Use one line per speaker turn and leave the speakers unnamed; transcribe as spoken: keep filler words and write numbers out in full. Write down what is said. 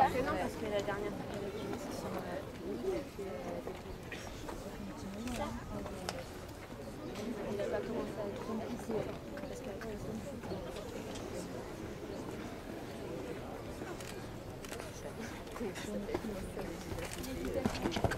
que non, parce que la dernière fois qu'elle a fini, c'est sur la... Il n'a pas commencé à être compliqué. Parce qu'avant, ils sont...